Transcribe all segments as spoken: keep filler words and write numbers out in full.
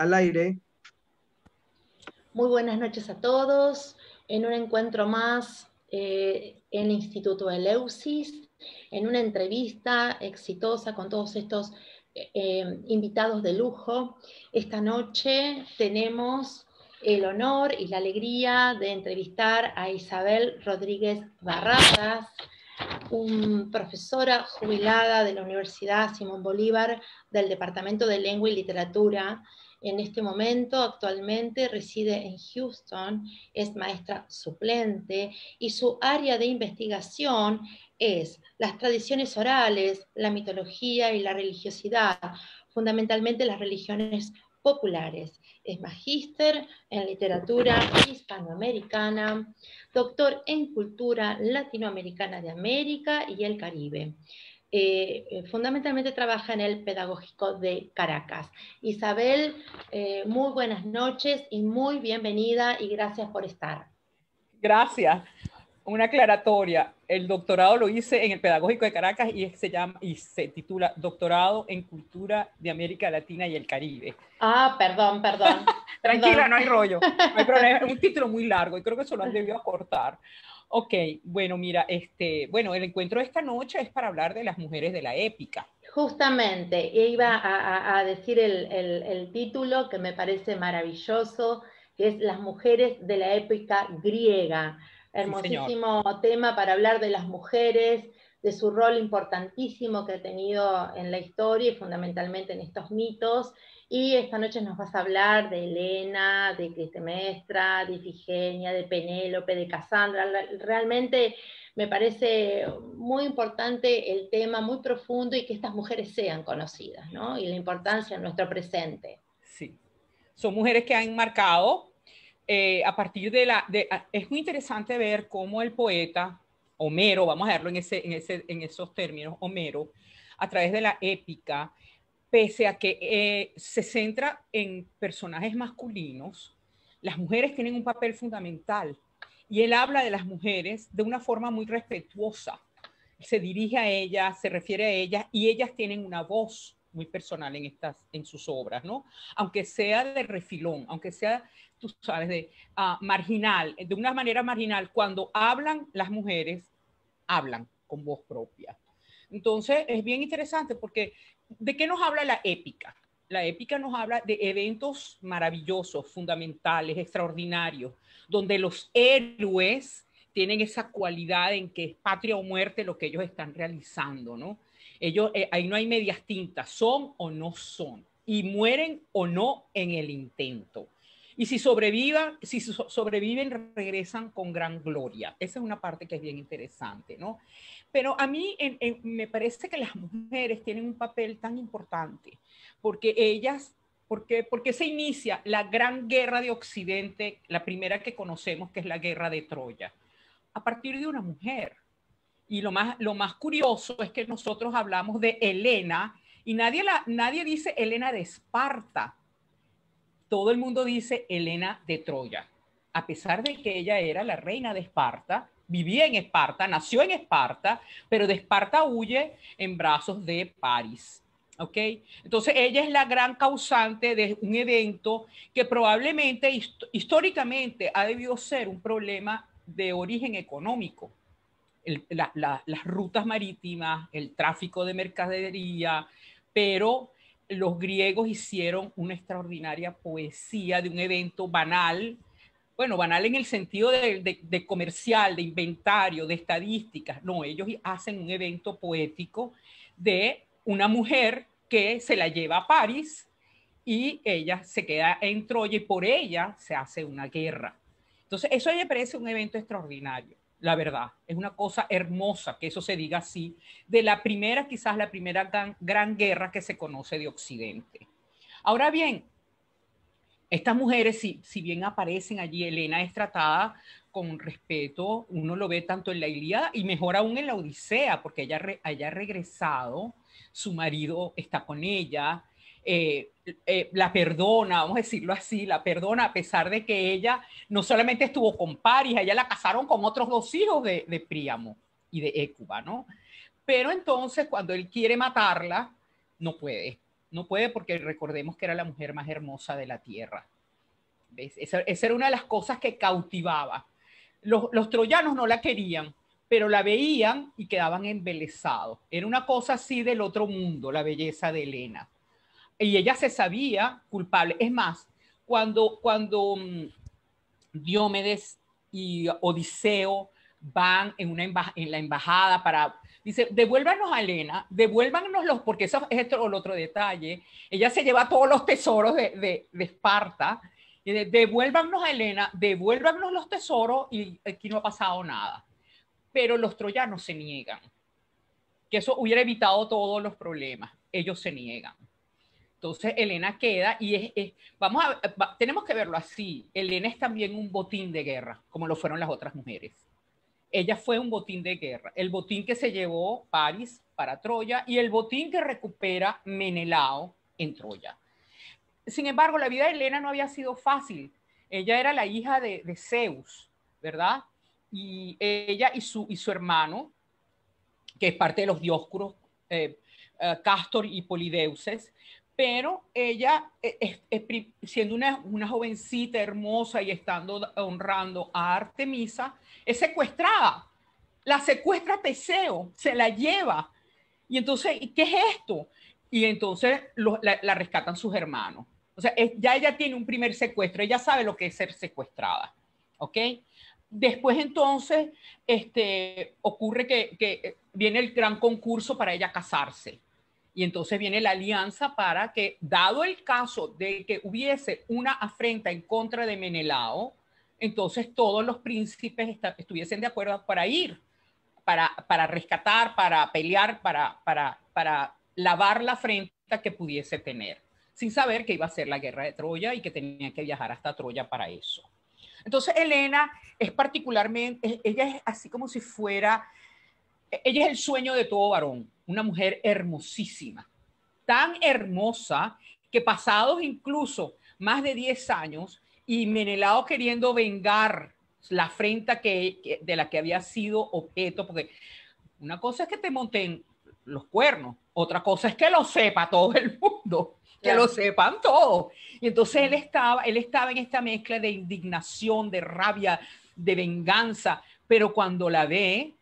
al aire. Muy buenas noches a todos. En un encuentro más eh, en el Instituto Eleusis, en una entrevista exitosa con todos estos eh, invitados de lujo. Esta noche tenemos el honor y la alegría de entrevistar a Isabel Rodríguez Barradas, una profesora jubilada de la Universidad Simón Bolívar del Departamento de Lengua y Literatura. En este momento, actualmente, reside en Houston, es maestra suplente y su área de investigación es las tradiciones orales, la mitología y la religiosidad, fundamentalmente las religiones populares. Es magíster en literatura hispanoamericana, doctor en cultura latinoamericana de América y el Caribe. Eh, fundamentalmente trabaja en el Pedagógico de Caracas. Isabel, eh, muy buenas noches y muy bienvenida y gracias por estar. Gracias. Una aclaratoria. El doctorado lo hice en el Pedagógico de Caracas y se llama y se titula Doctorado en Cultura de América Latina y el Caribe. Ah, perdón, perdón. Tranquila, perdón. no hay rollo. No hay problema. Es un título muy largo y creo que eso lo han debido acortar. Ok, bueno, mira, este, bueno, el encuentro de esta noche es para hablar de las mujeres de la épica. Justamente, iba a, a, a decir el, el, el título que me parece maravilloso, que es Las mujeres de la épica griega. Hermosísimo Sí, tema para hablar de las mujeres, de su rol importantísimo que ha tenido en la historia y fundamentalmente en estos mitos. Y esta noche nos vas a hablar de Helena, de Clitemnestra, de Ifigenia, de Penélope, de Casandra. Realmente me parece muy importante el tema, muy profundo, y que estas mujeres sean conocidas, ¿no? Y la importancia en nuestro presente. Sí, son mujeres que han marcado eh, a partir de la... De, es muy interesante ver cómo el poeta Homero, vamos a verlo en, ese, en, ese, en esos términos, Homero, a través de la épica, pese a que eh, se centra en personajes masculinos, las mujeres tienen un papel fundamental. Y él habla de las mujeres de una forma muy respetuosa. Se dirige a ellas, se refiere a ellas, y ellas tienen una voz muy personal en, estas, en sus obras, ¿no? Aunque sea de refilón, aunque sea, tú sabes, de uh, marginal, de una manera marginal, cuando hablan las mujeres, hablan con voz propia. Entonces, es bien interesante porque ¿de qué nos habla la épica? La épica nos habla de eventos maravillosos, fundamentales, extraordinarios, donde los héroes tienen esa cualidad en que es patria o muerte lo que ellos están realizando, ¿no? Ellos, eh, ahí no hay medias tintas, son o no son, y mueren o no en el intento. Y si sobrevivan, si sobreviven, regresan con gran gloria. Esa es una parte que es bien interesante, ¿no? Pero a mí en, en, me parece que las mujeres tienen un papel tan importante, porque ellas, porque, porque se inicia la gran guerra de Occidente, la primera que conocemos, que es la guerra de Troya, a partir de una mujer. Y lo más, lo más curioso es que nosotros hablamos de Helena, y nadie, la, nadie dice Helena de Esparta. Todo el mundo dice Helena de Troya, a pesar de que ella era la reina de Esparta, vivía en Esparta, nació en Esparta, pero de Esparta huye en brazos de París. ¿Ok? Entonces ella es la gran causante de un evento que probablemente hist históricamente ha debido ser un problema de origen económico. El, la, la, las rutas marítimas, el tráfico de mercadería, pero los griegos hicieron una extraordinaria poesía de un evento banal, bueno, banal en el sentido de, de, de comercial, de inventario, de estadísticas. No, ellos hacen un evento poético de una mujer que se la lleva a París y ella se queda en Troya y por ella se hace una guerra. Entonces, eso me parece un evento extraordinario. La verdad, es una cosa hermosa que eso se diga así, de la primera, quizás la primera gran, gran guerra que se conoce de Occidente. Ahora bien, estas mujeres, si, si bien aparecen allí, Helena es tratada con respeto, uno lo ve tanto en la Ilíada y mejor aún en la Odisea, porque ella, re, ella ha regresado, su marido está con ella, eh, eh, la perdona, vamos a decirlo así, la perdona a pesar de que ella no solamente estuvo con Paris, ella la casaron con otros dos hijos de, de Príamo y de Hécuba, ¿no? Pero entonces cuando él quiere matarla, no puede. No puede porque recordemos que era la mujer más hermosa de la tierra. ¿Ves? Esa, esa era una de las cosas que cautivaba. Los, los troyanos no la querían, pero la veían y quedaban embelesados. Era una cosa así del otro mundo, la belleza de Helena. Y ella se sabía culpable. Es más, cuando, cuando um, Diomedes y Odiseo van en, una emba en la embajada para... Dice, devuélvanos a Helena, devuélvanoslos, porque eso es esto, el otro detalle. Ella se lleva todos los tesoros de, de, de Esparta. Y de, devuélvanos a Helena, devuélvanos los tesoros y aquí no ha pasado nada. Pero los troyanos se niegan. Que eso hubiera evitado todos los problemas. Ellos se niegan. Entonces Helena queda y es, es vamos a, va, tenemos que verlo así. Helena es también un botín de guerra, como lo fueron las otras mujeres. Ella fue un botín de guerra. El botín que se llevó París para Troya y el botín que recupera Menelao en Troya. Sin embargo, la vida de Helena no había sido fácil. Ella era la hija de, de Zeus, ¿verdad? Y ella y su, y su hermano, que es parte de los Dioscuros, eh, uh, Castor y Polideuces, pero ella, es, es, siendo una, una jovencita hermosa y estando honrando a Artemisa, es secuestrada. La secuestra Teseo, se la lleva. Y entonces, ¿qué es esto? Y entonces lo, la, la rescatan sus hermanos. O sea, es, ya ella tiene un primer secuestro, ella sabe lo que es ser secuestrada. ¿Ok? Después entonces este, ocurre que, que viene el gran concurso para ella casarse. Y entonces viene la alianza para que, dado el caso de que hubiese una afrenta en contra de Menelao, entonces todos los príncipes estuviesen de acuerdo para ir, para, para rescatar, para pelear, para, para, para lavar la afrenta que pudiese tener, sin saber que iba a ser la guerra de Troya y que tenía que viajar hasta Troya para eso. Entonces Helena es particularmente, ella es así como si fuera, ella es el sueño de todo varón, una mujer hermosísima, tan hermosa que pasados incluso más de diez años y Menelao queriendo vengar la afrenta que, que, de la que había sido objeto, porque una cosa es que te monten los cuernos, otra cosa es que lo sepa todo el mundo, que claro. Lo sepan todos. Y entonces él estaba, él estaba en esta mezcla de indignación, de rabia, de venganza, pero cuando la ve,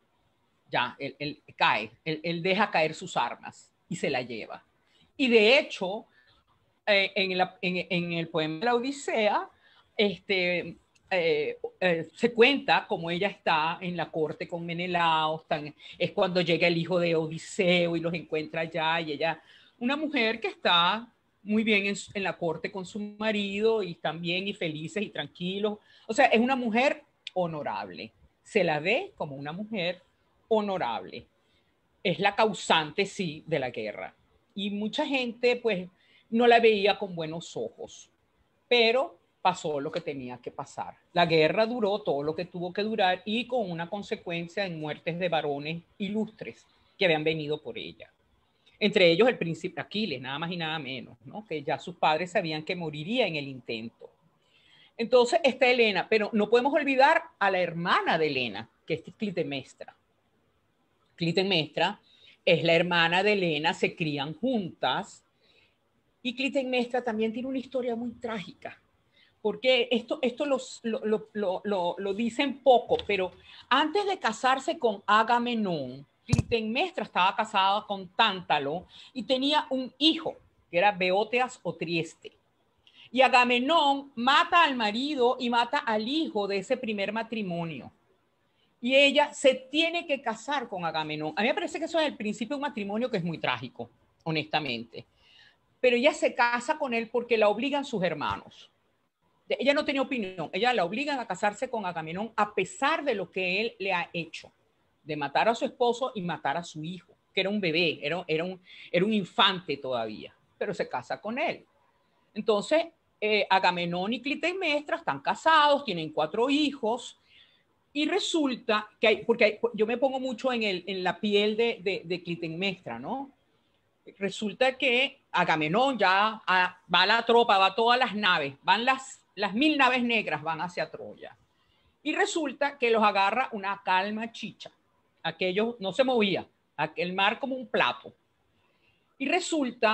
ya, él, él cae, él, él deja caer sus armas y se la lleva. Y de hecho, eh, en, la, en, en el poema de la Odisea, este, eh, eh, se cuenta cómo ella está en la corte con Menelao, están, es cuando llega el hijo de Odiseo y los encuentra allá, y ella, una mujer que está muy bien en, en la corte con su marido, y están bien y felices y tranquilos. O sea, es una mujer honorable. Se la ve como una mujer honorable. Es la causante, sí, de la guerra. Y mucha gente, pues, no la veía con buenos ojos. Pero pasó lo que tenía que pasar. La guerra duró todo lo que tuvo que durar y con una consecuencia en muertes de varones ilustres que habían venido por ella. Entre ellos el príncipe Aquiles, nada más y nada menos, ¿no? Que ya sus padres sabían que moriría en el intento. Entonces está Helena, pero no podemos olvidar a la hermana de Helena, que es Clitemnestra. Clitemnestra es la hermana de Helena, se crían juntas, y Clitemnestra también tiene una historia muy trágica, porque esto, esto los, lo, lo, lo, lo, lo dicen poco, pero antes de casarse con Agamenón, Clitemnestra estaba casada con Tántalo y tenía un hijo, que era Beóteas o Trieste. Y Agamenón mata al marido y mata al hijo de ese primer matrimonio. Y ella se tiene que casar con Agamenón. A mí me parece que eso es el principio de un matrimonio que es muy trágico, honestamente. Pero ella se casa con él porque la obligan sus hermanos. Ella no tenía opinión, ella la obligan a casarse con Agamenón a pesar de lo que él le ha hecho, de matar a su esposo y matar a su hijo, que era un bebé, era, era, un, era un infante todavía, pero se casa con él. Entonces, eh, Agamenón y Clitemnestra están casados, tienen cuatro hijos, y resulta que hay, porque hay, yo me pongo mucho en, el, en la piel de, de, de Clitemnestra, ¿no? Resulta que Agamenón ya a, va a la tropa, va a todas las naves, van las, las mil naves negras, van hacia Troya. Y resulta que los agarra una calma chicha. Aquello no se movía, aquel mar como un plato. Y resulta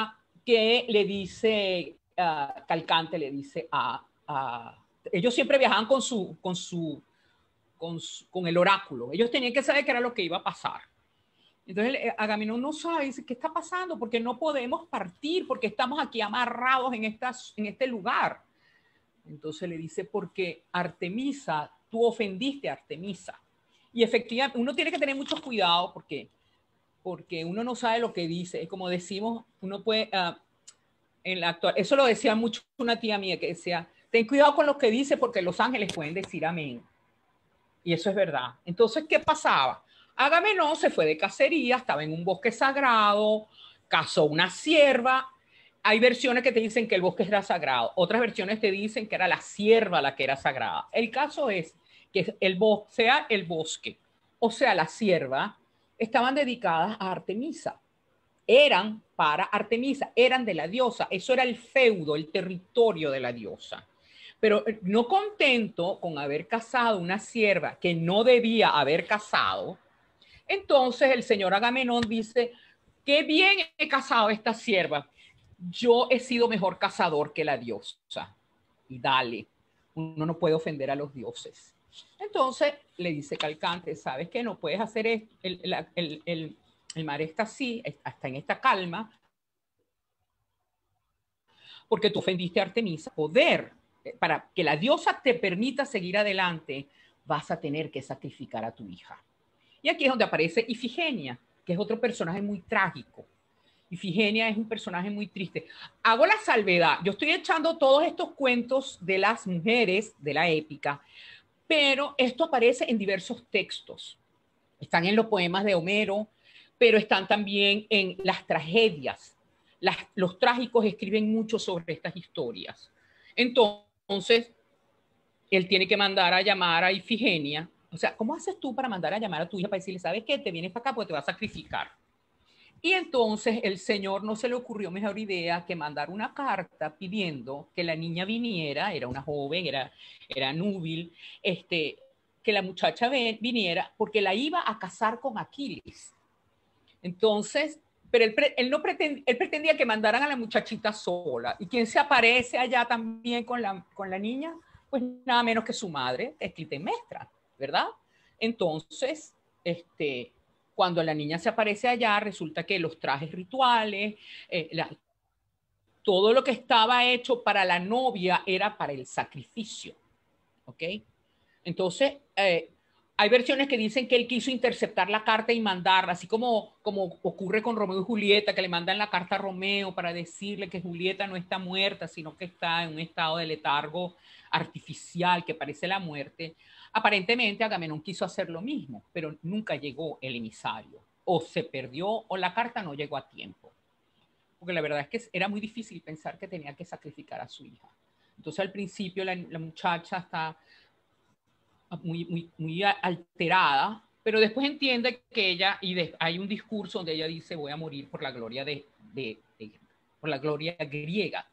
que le dice, uh, Calcante le dice a, a... Ellos siempre viajaban con su, con su, con su, con el oráculo. Ellos tenían que saber qué era lo que iba a pasar. Entonces Agamenón no sabe, dice, ¿qué está pasando? Porque no podemos partir, porque estamos aquí amarrados en, estas, en este lugar. Entonces le dice, porque Artemisa, tú ofendiste a Artemisa. Y efectivamente, uno tiene que tener mucho cuidado porque, porque uno no sabe lo que dice. Es como decimos, uno puede, uh, en la actual, eso lo decía mucho una tía mía que decía, ten cuidado con lo que dice porque los ángeles pueden decir amén. Y eso es verdad. Entonces, ¿qué pasaba? Agamenón se fue de cacería, estaba en un bosque sagrado, cazó una cierva. Hay versiones que te dicen que el bosque era sagrado, otras versiones te dicen que era la cierva la que era sagrada. El caso es que el bosque, sea el bosque o sea la cierva, estaban dedicadas a Artemisa. Eran para Artemisa, eran de la diosa. Eso era el feudo, el territorio de la diosa. Pero no contento con haber casado una sierva que no debía haber casado, entonces el señor Agamenón dice, qué bien he casado a esta sierva. Yo he sido mejor cazador que la diosa. Y dale, uno no puede ofender a los dioses. Entonces le dice Calcante, ¿sabes qué? No puedes hacer esto. El, el, el, el, el mar está así, está en esta calma, porque tú ofendiste a Artemisa. Poder, para que la diosa te permita seguir adelante, vas a tener que sacrificar a tu hija. Y aquí es donde aparece Ifigenia, que es otro personaje muy trágico. Ifigenia es un personaje muy triste. Hago la salvedad, yo estoy echando todos estos cuentos de las mujeres de la épica, pero esto aparece en diversos textos. Están en los poemas de Homero, pero están también en las tragedias. Las, los trágicos escriben mucho sobre estas historias. Entonces, él tiene que mandar a llamar a Ifigenia. O sea, ¿cómo haces tú para mandar a llamar a tu hija para decirle, ¿sabes qué? Te vienes para acá porque te va a sacrificar. Y entonces el señor no se le ocurrió mejor idea que mandar una carta pidiendo que la niña viniera, era una joven, era, era núbil, este, que la muchacha viniera porque la iba a casar con Aquiles. Entonces, pero él, él, no pretendía, él pretendía que mandaran a la muchachita sola. ¿Y quién se aparece allá también con la, con la niña? Pues nada menos que su madre, Clitemnestra, ¿verdad? Entonces, este, cuando la niña se aparece allá, resulta que los trajes rituales, eh, la, todo lo que estaba hecho para la novia era para el sacrificio, ¿ok? Entonces, eh, hay versiones que dicen que él quiso interceptar la carta y mandarla, así como, como ocurre con Romeo y Julieta, que le mandan la carta a Romeo para decirle que Julieta no está muerta, sino que está en un estado de letargo artificial que parece la muerte. Aparentemente Agamenón quiso hacer lo mismo, pero nunca llegó el emisario. O se perdió o la carta no llegó a tiempo. Porque la verdad es que era muy difícil pensar que tenía que sacrificar a su hija. Entonces al principio la, la muchacha está muy, muy, muy alterada, pero después entiende que ella, y de, hay un discurso donde ella dice, voy a morir por la gloria, de, de, de por la gloria griega.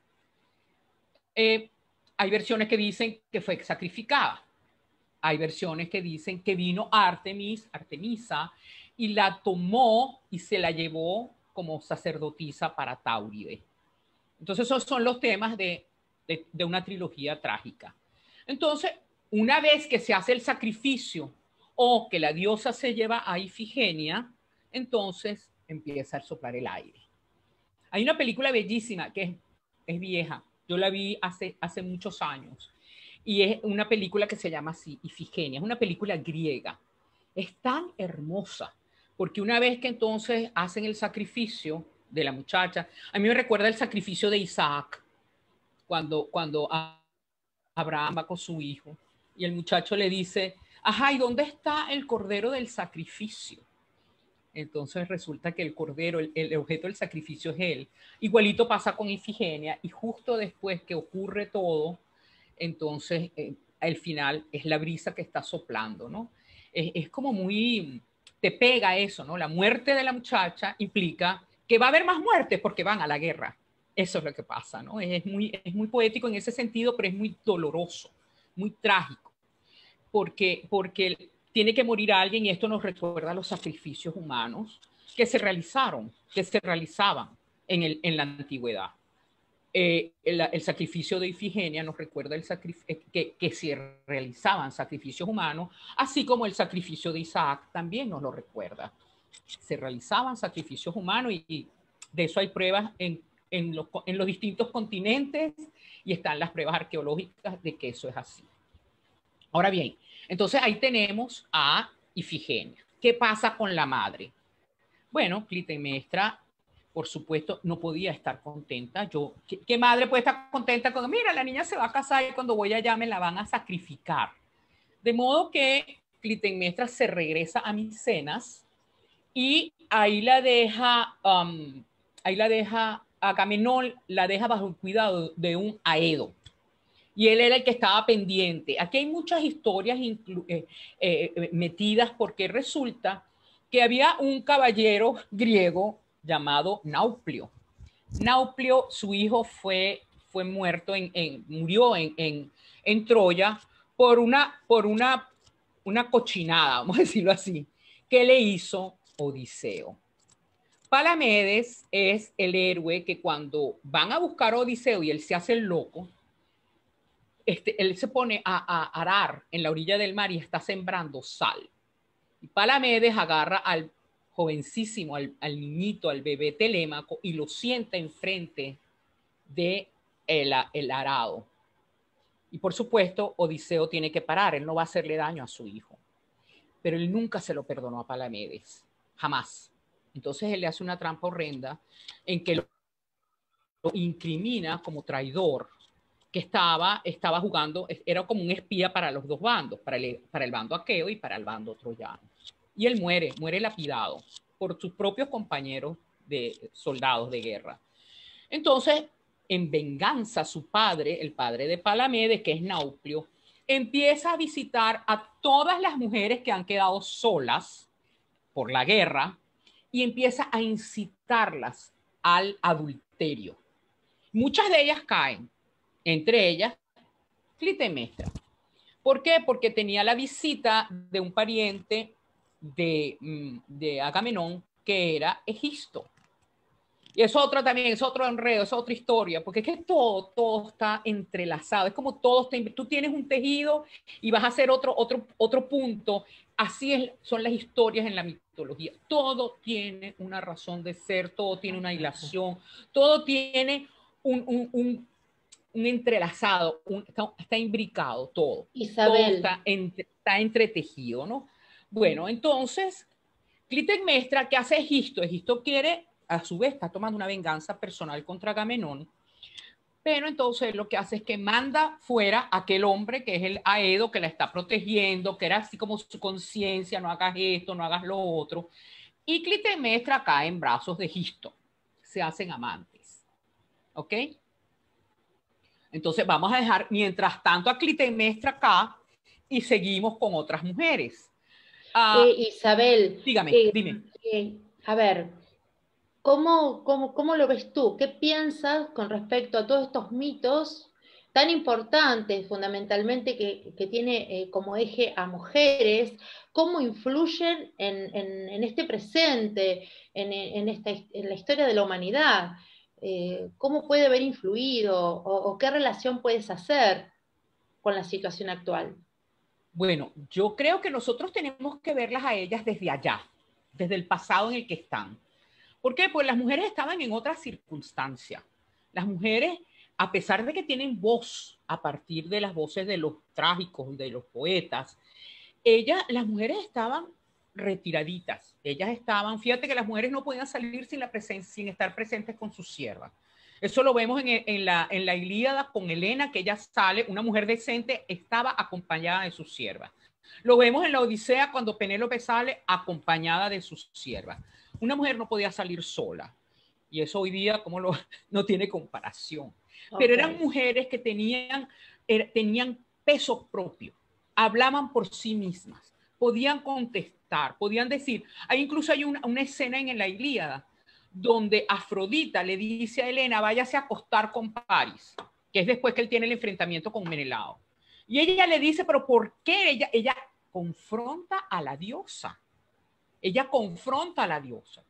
Eh, hay versiones que dicen que fue sacrificada. Hay versiones que dicen que vino Artemis, Artemisa, y la tomó y se la llevó como sacerdotisa para Táuride. Entonces esos son los temas de, de, de una trilogía trágica. Entonces, una vez que se hace el sacrificio o que la diosa se lleva a Ifigenia, entonces empieza a soplar el aire. Hay una película bellísima que es, es vieja, yo la vi hace, hace muchos años, y es una película que se llama así, Ifigenia, es una película griega. Es tan hermosa, porque una vez que entonces hacen el sacrificio de la muchacha, a mí me recuerda el sacrificio de Isaac, cuando, cuando Abraham va con su hijo, y el muchacho le dice, ajá, ¿y dónde está el cordero del sacrificio? Entonces resulta que el cordero, el, el objeto del sacrificio es él. Igualito pasa con Ifigenia, y justo después que ocurre todo, entonces eh, al final es la brisa que está soplando, ¿no? Es, es como muy, te pega eso, ¿no? La muerte de la muchacha implica que va a haber más muertes porque van a la guerra. Eso es lo que pasa, ¿no? Es muy, es muy poético en ese sentido, pero es muy doloroso, muy trágico, porque, porque tiene que morir alguien, y esto nos recuerda a los sacrificios humanos que se realizaron, que se realizaban. en, el, en la antigüedad. Eh, el, el sacrificio de Ifigenia nos recuerda el que, que se realizaban sacrificios humanos, así como el sacrificio de Isaac también nos lo recuerda. Se realizaban sacrificios humanos y, y de eso hay pruebas en, en, los, en los distintos continentes y están las pruebas arqueológicas de que eso es así. Ahora bien, entonces ahí tenemos a Ifigenia. ¿Qué pasa con la madre? Bueno, Clitemnestra, por supuesto, no podía estar contenta. Yo, ¿qué, qué madre puede estar contenta con, mira, la niña se va a casar y cuando voy allá me la van a sacrificar? De modo que Clitemnestra se regresa a Micenas y ahí la deja, um, ahí la deja, Agamenón la deja bajo el cuidado de un Aedo. Y él era el que estaba pendiente. Aquí hay muchas historias eh, eh, metidas porque resulta que había un caballero griego llamado Nauplio. Nauplio, su hijo fue, fue muerto, en, en, murió en, en, en Troya por, una, por una, una cochinada, vamos a decirlo así, que le hizo Odiseo. Palamedes es el héroe que cuando van a buscar a Odiseo y él se hace el loco, este, él se pone a, a arar en la orilla del mar y está sembrando sal. Y Palamedes agarra al jovencísimo, al, al niñito, al bebé Telémaco y lo sienta enfrente de el, el arado. Y por supuesto, Odiseo tiene que parar, él no va a hacerle daño a su hijo. Pero él nunca se lo perdonó a Palamedes, jamás. Entonces él le hace una trampa horrenda en que lo, lo incrimina como traidor, que estaba, estaba jugando, era como un espía para los dos bandos, para el, para el bando aqueo y para el bando troyano. Y él muere, muere lapidado por sus propios compañeros de soldados de guerra. Entonces, en venganza, su padre, el padre de Palamedes, que es Nauplio, empieza a visitar a todas las mujeres que han quedado solas por la guerra y empieza a incitarlas al adulterio. Muchas de ellas caen, entre ellas Clitemnestra. ¿Por qué? Porque tenía la visita de un pariente de, de Agamenón que era Egisto. Y es otro también, es otro enredo, es otra historia, porque es que todo, todo está entrelazado, es como todo está, tú tienes un tejido y vas a hacer otro, otro, otro punto, así es, son las historias en la mitología, todo tiene una razón de ser, todo tiene una hilación, todo tiene un, un, un, un entrelazado, un, está, está imbricado todo, Isabel. todo está, entre, está entretejido, ¿no? Bueno, entonces, Clitemnestra, ¿qué hace Egisto? Egisto quiere, a su vez, está tomando una venganza personal contra Agamenón, pero entonces lo que hace es que manda fuera a aquel hombre que es el Aedo, que la está protegiendo, que era así como su conciencia, no hagas esto, no hagas lo otro, y Clitemnestra cae en brazos de Egisto, se hacen amantes, ¿ok? Entonces vamos a dejar, mientras tanto, a Clitemnestra acá y seguimos con otras mujeres. Uh, eh, Isabel, dígame, eh, dime. Eh, a ver, ¿cómo, cómo, ¿cómo lo ves tú? ¿Qué piensas con respecto a todos estos mitos tan importantes, fundamentalmente, que, que tiene eh, como eje a mujeres? ¿Cómo influyen en, en, en este presente, en, en, esta, en la historia de la humanidad? Eh, ¿Cómo puede haber influido o, o qué relación puedes hacer con la situación actual? Bueno, yo creo que nosotros tenemos que verlas a ellas desde allá, desde el pasado en el que están. ¿Por qué? Pues las mujeres estaban en otra circunstancia. Las mujeres, a pesar de que tienen voz a partir de las voces de los trágicos y de los poetas, ellas, las mujeres estaban retiraditas. Ellas estaban, fíjate que las mujeres no podían salir sin, la presencia, sin estar presentes con sus siervas. Eso lo vemos en, en, la, en la Ilíada con Helena, que ella sale, una mujer decente, estaba acompañada de sus siervas. Lo vemos en la Odisea cuando Penélope sale acompañada de sus siervas. Una mujer no podía salir sola. Y eso hoy día como lo, no tiene comparación. Okay. Pero eran mujeres que tenían, er, tenían peso propio, hablaban por sí mismas, podían contestar, podían decir. Hay incluso hay una, una escena en la Ilíada donde Afrodita le dice a Helena, váyase a acostar con Paris, que es después que él tiene el enfrentamiento con Menelao. Y ella le dice, pero ¿por qué? Ella, ella confronta a la diosa. Ella confronta a la diosa.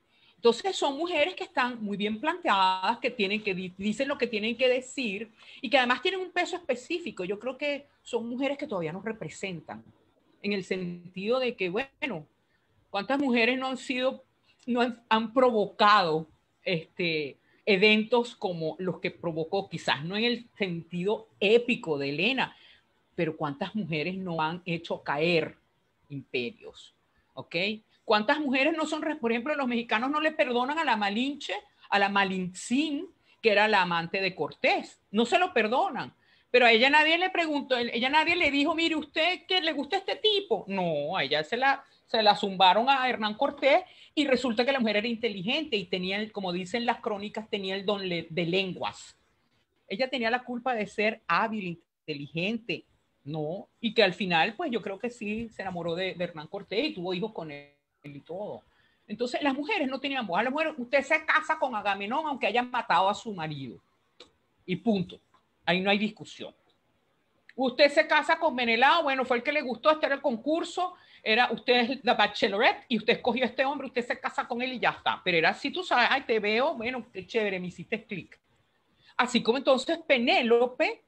Entonces son mujeres que están muy bien planteadas, que, tienen, que dicen lo que tienen que decir y que además tienen un peso específico. Yo creo que son mujeres que todavía nos representan, en el sentido de que, bueno, ¿cuántas mujeres no han sido, no han, han provocado este, eventos como los que provocó, quizás no en el sentido épico de Elena, pero cuántas mujeres no han hecho caer imperios? ¿Ok? ¿Cuántas mujeres no son, por ejemplo, los mexicanos no le perdonan a la Malinche, a la Malintzin, que era la amante de Cortés? No se lo perdonan. Pero a ella nadie le preguntó, ella nadie le dijo, mire, ¿usted qué le gusta este tipo? No, a ella se la, se la zumbaron a Hernán Cortés y resulta que la mujer era inteligente y tenía, como dicen las crónicas, tenía el don de lenguas. Ella tenía la culpa de ser hábil, inteligente, ¿no? Y que al final, pues yo creo que sí se enamoró de, de Hernán Cortés y tuvo hijos con él y todo. Entonces, las mujeres no tenían voz. A las mujeres, usted se casa con Agamenón aunque hayan matado a su marido. Y punto. Ahí no hay discusión. Usted se casa con Menelao, bueno, fue el que le gustó, este era el concurso, era usted es la bachelorette y usted escogió a este hombre, usted se casa con él y ya está. Pero era así, tú sabes, ay, te veo, bueno, qué chévere, me hiciste clic. Así como entonces Penélope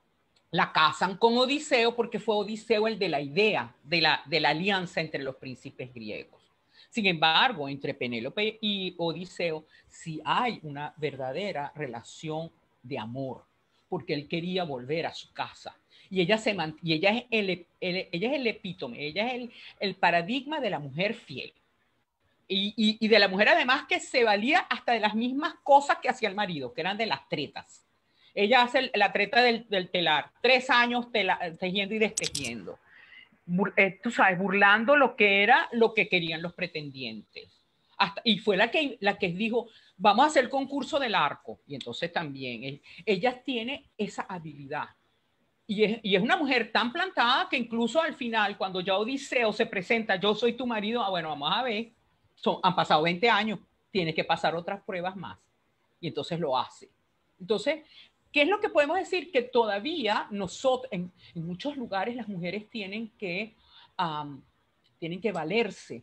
la casan con Odiseo porque fue Odiseo el de la idea de la, de la alianza entre los príncipes griegos. Sin embargo, entre Penélope y Odiseo sí hay una verdadera relación de amor, porque él quería volver a su casa. Y ella, se y ella, es, el, el, ella es el epítome, ella es el, el paradigma de la mujer fiel. Y, y, y de la mujer además que se valía hasta de las mismas cosas que hacía el marido, que eran de las tretas. Ella hace la treta del, del telar, tres años tela, tejiendo y destejiendo. Bur, eh, tú sabes, burlando lo que era lo que querían los pretendientes. Hasta, y fue la que, la que dijo, vamos a hacer el concurso del arco. Y entonces también, eh, ella tiene esa habilidad. Y es, y es una mujer tan plantada que incluso al final, cuando ya Odiseo se presenta, yo soy tu marido, ah, bueno, vamos a ver, son, han pasado veinte años, tiene que pasar otras pruebas más. Y entonces lo hace. Entonces, ¿qué es lo que podemos decir? Que todavía nosotros, en, en muchos lugares las mujeres tienen que, um, tienen que valerse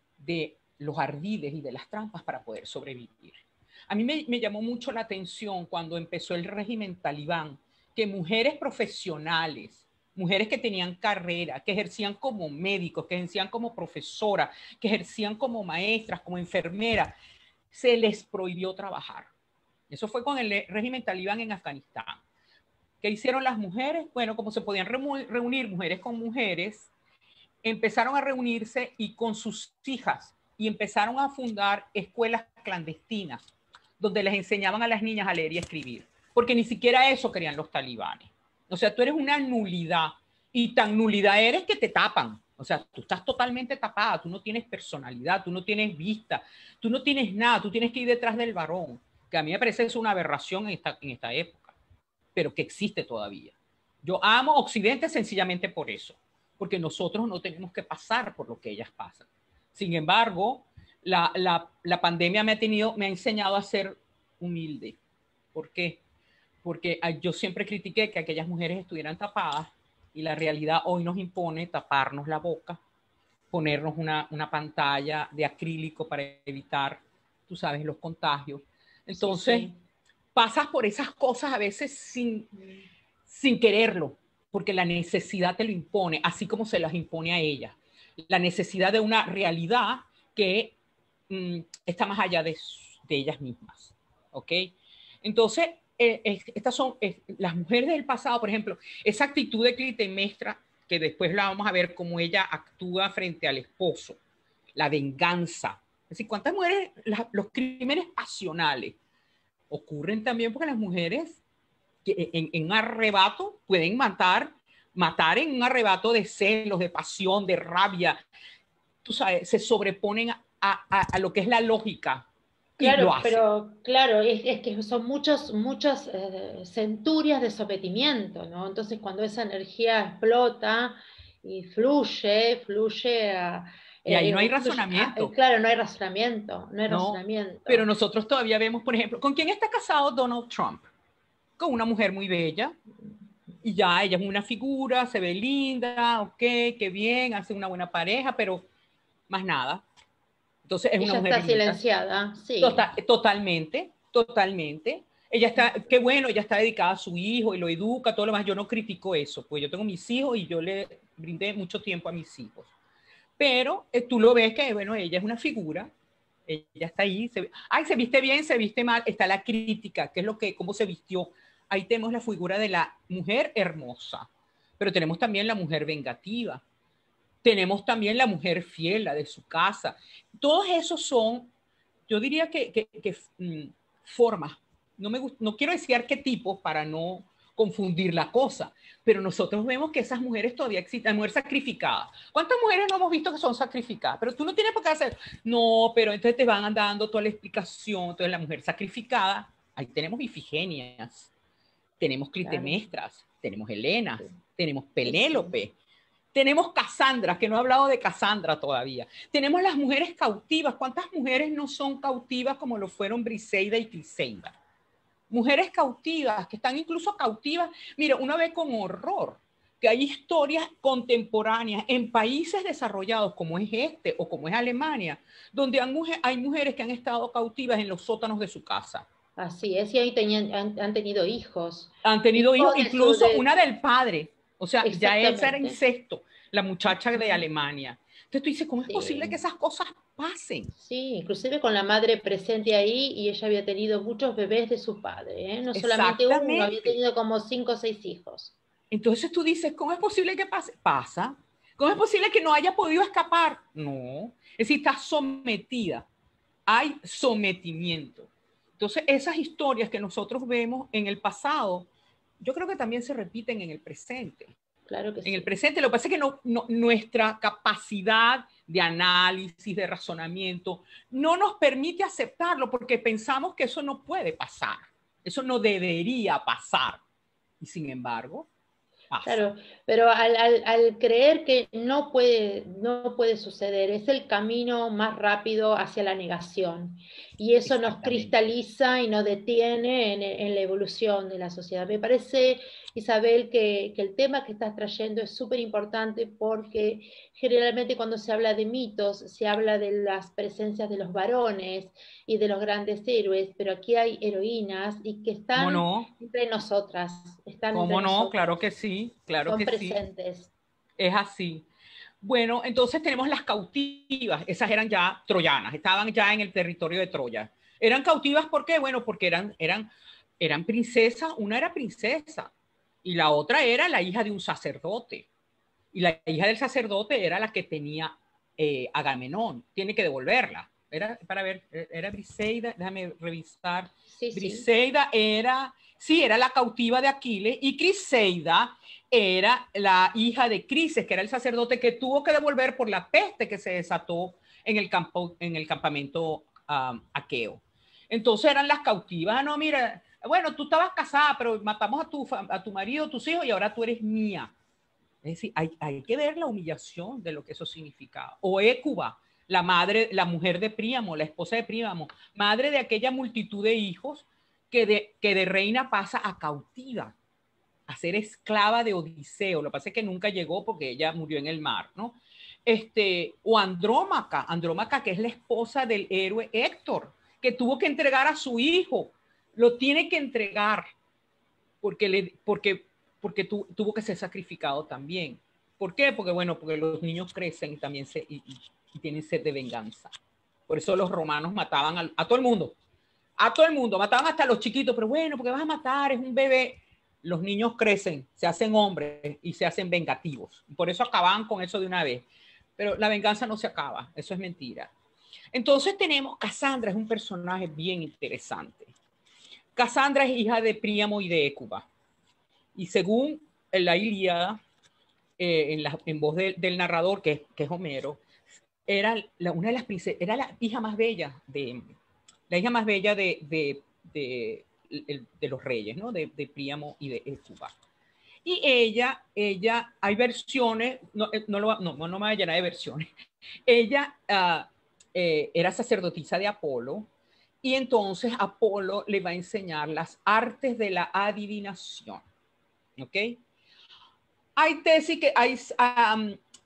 de los ardides y de las trampas para poder sobrevivir. A mí me, me llamó mucho la atención cuando empezó el régimen talibán, que mujeres profesionales, mujeres que tenían carrera, que ejercían como médicos, que ejercían como profesoras, que ejercían como maestras, como enfermeras, se les prohibió trabajar. Eso fue con el régimen talibán en Afganistán. ¿Qué hicieron las mujeres? Bueno, como se podían reunir mujeres con mujeres, empezaron a reunirse y con sus hijas y empezaron a fundar escuelas clandestinas donde les enseñaban a las niñas a leer y escribir, porque ni siquiera eso querían los talibanes. O sea, tú eres una nulidad y tan nulidad eres que te tapan. O sea, tú estás totalmente tapada, tú no tienes personalidad, tú no tienes vista, tú no tienes nada, tú tienes que ir detrás del varón, que a mí me parece es una aberración en esta, en esta época, pero que existe todavía. Yo amo Occidente sencillamente por eso, porque nosotros no tenemos que pasar por lo que ellas pasan. Sin embargo, la, la, la pandemia me ha, tenido, me ha enseñado a ser humilde. ¿Por qué? Porque yo siempre critiqué que aquellas mujeres estuvieran tapadas y la realidad hoy nos impone taparnos la boca, ponernos una, una pantalla de acrílico para evitar, tú sabes, los contagios. Entonces, sí, sí. pasas por esas cosas a veces sin, sin quererlo, porque la necesidad te lo impone, así como se las impone a ellas. La necesidad de una realidad que mmm, está más allá de, de ellas mismas. ¿Ok? Entonces, eh, eh, estas son eh, las mujeres del pasado, por ejemplo, esa actitud de Clitemnestra, que después la vamos a ver cómo ella actúa frente al esposo, la venganza. Es decir, ¿cuántas mujeres, la, los crímenes pasionales ocurren también porque las mujeres que en, en arrebato pueden matar, matar en un arrebato de celos, de pasión, de rabia, tú sabes, se sobreponen a, a, a lo que es la lógica. Claro, pero claro, es, es que son muchos, muchos eh, centurias de sometimiento, ¿no? Entonces cuando esa energía explota y fluye, fluye a... Y ahí eh, no hay fluye, razonamiento. A, claro, no hay razonamiento, no hay no, razonamiento. Pero nosotros todavía vemos, por ejemplo, ¿con quién está casado Donald Trump? Con una mujer muy bella. Y ya, ella es una figura, se ve linda, ok, qué bien, hace una buena pareja, pero más nada. Entonces es una Ella mujer está linda. silenciada, sí. Tota- totalmente, totalmente. Ella está, qué bueno, ella está dedicada a su hijo y lo educa, todo lo más. Yo no critico eso, pues yo tengo mis hijos y yo le brindé mucho tiempo a mis hijos. Pero eh, tú lo ves que, bueno, ella es una figura, ella está ahí, se, ay, se viste bien, se viste mal, está la crítica, qué es lo que, cómo se vistió. Ahí tenemos la figura de la mujer hermosa, pero tenemos también la mujer vengativa, tenemos también la mujer fiel, la de su casa. Todos esos son, yo diría que, que, que mm, formas, no, me gust, no quiero decir arquetipos para no confundir la cosa, pero nosotros vemos que esas mujeres todavía existen, mujeres sacrificadas. ¿Cuántas mujeres no hemos visto que son sacrificadas? Pero tú no tienes por qué hacer, no, pero entonces te van dando toda la explicación, entonces la mujer sacrificada, ahí tenemos Ifigenias, tenemos Clitemestras, claro. Tenemos Helenas, sí. Tenemos Penélope, sí, sí. Tenemos Casandra, que no he hablado de Casandra todavía. Tenemos las mujeres cautivas. ¿Cuántas mujeres no son cautivas como lo fueron Briseida y Criseida? Mujeres cautivas, que están incluso cautivas. Mira, uno ve con horror que hay historias contemporáneas en países desarrollados como es este o como es Alemania, donde hay, mujer, hay mujeres que han estado cautivas en los sótanos de su casa. Así es, y ahí tenían, han, han tenido hijos. Han tenido hijos, hijos incluso su, de... una del padre. O sea, ya esa era incesto, la muchacha de Alemania. Entonces tú dices, ¿cómo es sí. posible que esas cosas pasen? Sí, inclusive con la madre presente ahí y ella había tenido muchos bebés de su padre, ¿eh? No solamente uno, había tenido como cinco o seis hijos. Entonces tú dices, ¿cómo es posible que pase? Pasa. ¿Cómo es posible que no haya podido escapar? No. Es decir, está sometida. Hay sometimiento. Entonces esas historias que nosotros vemos en el pasado, yo creo que también se repiten en el presente. Claro que en sí. el presente. Lo que pasa es que no, no, nuestra capacidad de análisis, de razonamiento, no nos permite aceptarlo porque pensamos que eso no puede pasar. Eso no debería pasar. Y sin embargo, pasa. Claro, pero al, al, al creer que no puede, no puede suceder, es el camino más rápido hacia la negación. Y eso nos cristaliza y nos detiene en, en la evolución de la sociedad. Me parece, Isabel, que, que el tema que estás trayendo es súper importante porque generalmente cuando se habla de mitos, se habla de las presencias de los varones y de los grandes héroes, pero aquí hay heroínas y que están no? entre nosotras. Están ¿Cómo entre no? nosotras. Claro que sí, claro Son que presentes. Sí. Es así. Bueno, entonces tenemos las cautivas, esas eran ya troyanas, estaban ya en el territorio de Troya. Eran cautivas, ¿por qué? Bueno, porque eran, eran, eran princesas, una era princesa y la otra era la hija de un sacerdote. Y la hija del sacerdote era la que tenía eh, Agamenón, tiene que devolverla. Era, para ver, era Briseida, déjame revisar. Sí, Briseida sí. era, sí, era la cautiva de Aquiles y Criseida era la hija de Crises, que era el sacerdote que tuvo que devolver por la peste que se desató en el, campo, en el campamento um, aqueo. Entonces eran las cautivas. Ah, no, mira, bueno, tú estabas casada, pero matamos a tu, a tu marido, a tus hijos y ahora tú eres mía. Es decir, hay, hay que ver la humillación de lo que eso significaba. O Écuba, la madre, la mujer de Príamo, la esposa de Príamo, madre de aquella multitud de hijos que de, que de reina pasa a cautiva, a ser esclava de Odiseo. Lo que pasa es que nunca llegó porque ella murió en el mar, ¿no? Este, o Andrómaca, Andrómaca que es la esposa del héroe Héctor, que tuvo que entregar a su hijo, lo tiene que entregar porque, le, porque, porque tu, tuvo que ser sacrificado también. ¿Por qué? Porque, bueno, porque los niños crecen y también se, y, y, y tienen sed de venganza. Por eso los romanos mataban a, a todo el mundo, a todo el mundo, mataban hasta a los chiquitos, pero bueno, porque vas a matar, es un bebé. Los niños crecen, se hacen hombres y se hacen vengativos. Por eso acababan con eso de una vez. Pero la venganza no se acaba, eso es mentira. Entonces tenemos, Casandra es un personaje bien interesante. Casandra es hija de Príamo y de Écuba. Y según la Ilíada, eh, en, la, en voz de, del narrador, que es, que es Homero, era la, una de las princesas, era la hija más bella de, la hija más bella de, de, de, de, de los reyes, ¿no? De, de Príamo y de Écuba. Y ella, ella, hay versiones, no, no, lo, no, no me voy a llenar de versiones. Ella uh, eh, era sacerdotisa de Apolo, y entonces Apolo le va a enseñar las artes de la adivinación. ¿Ok? Hay tesis que hay, um,